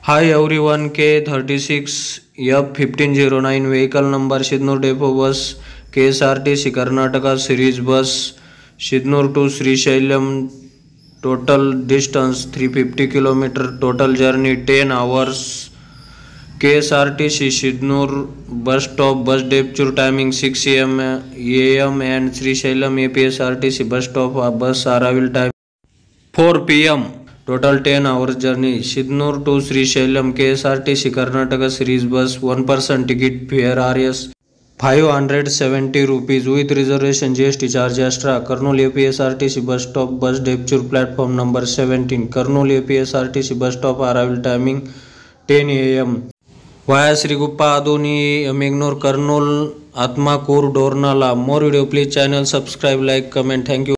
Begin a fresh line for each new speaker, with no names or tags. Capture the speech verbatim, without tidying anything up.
Hi everyone, K thirty-six F fifteen oh nine vehicle number Shidnur Depot bus K S R T C Karnataka series bus Shidnur to Srisailam. Total distance three hundred fifty kilometer, total journey ten hours. K S R T C Shidnur bus stop, bus departure timing six a m A M and Srisailam A P S R T C bus stop, bus arrival time four p m Total ten hours journey. Shidnur to Srisailam K S R T C Karnataka series bus, one person ticket fare R S five hundred seventy rupees with reservation G S T charge extra. Kurnool A P S R T C bus stop, bus departure platform number seventeen. Kurnool A P S R T C bus stop, arrival timing ten a m Via Sriguppa, Adoni, Megnur, Kurnool, Atmakur, Dornala. More video please channel subscribe, like, comment. Thank you.